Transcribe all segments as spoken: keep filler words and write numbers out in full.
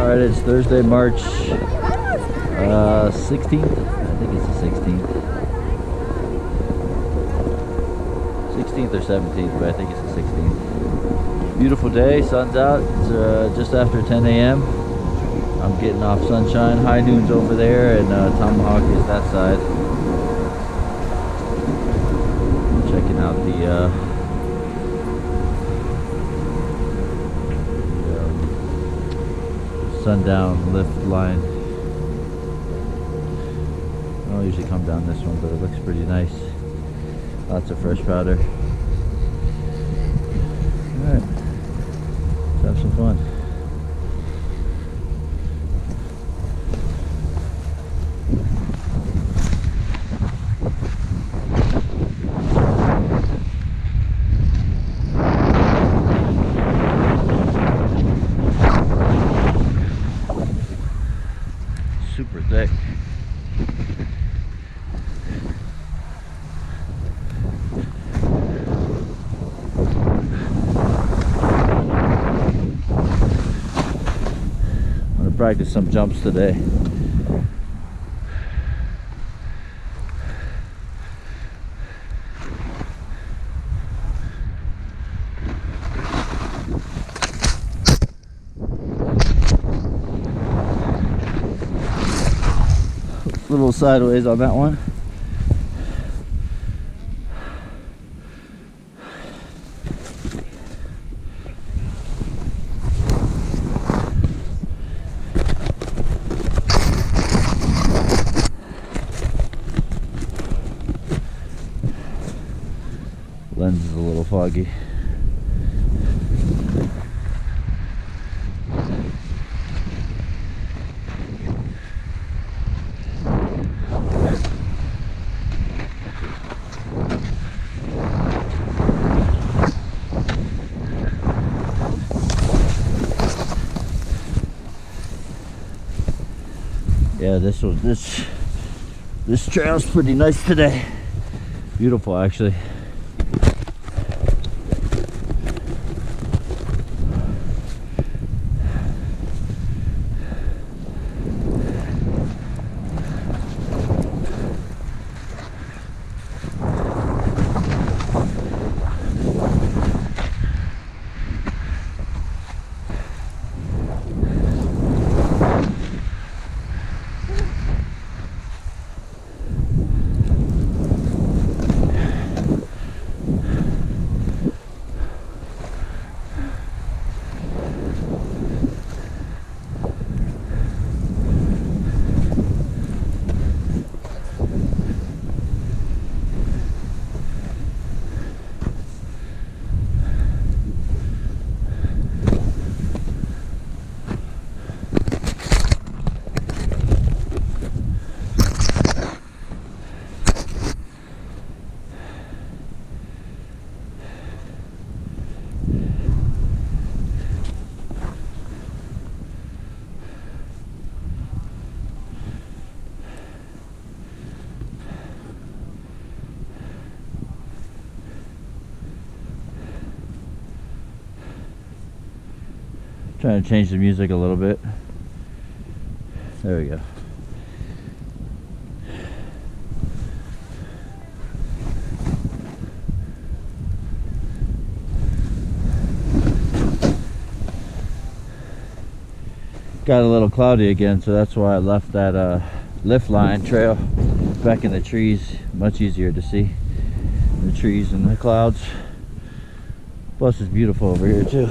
Alright, it's Thursday, March uh, sixteenth. I think it's the sixteenth. sixteenth or seventeenth, but I think it's the sixteenth. Beautiful day, sun's out. It's uh, just after ten A M I'm getting off Sunshine. High Noon's over there, and uh, Tomahawk is that side. Checking out the, uh, the um, Sundown lift line. I don't usually come down this one, but it looks pretty nice. Lots of fresh powder. Alright, let's have some fun. Super thick. Practice some jumps today. A little sideways on that one. Lens is a little foggy. Yeah, this was this this trail's pretty nice today. Beautiful, actually. Trying to change the music a little bit. There we go. Got a little cloudy again, so that's why I left that uh, lift line trail back in the trees. Much easier to see the trees and the clouds. Plus it's beautiful over here too.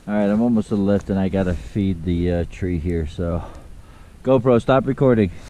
Alright, I'm almost to the lift and I gotta feed the uh, tree here, so GoPro, stop recording.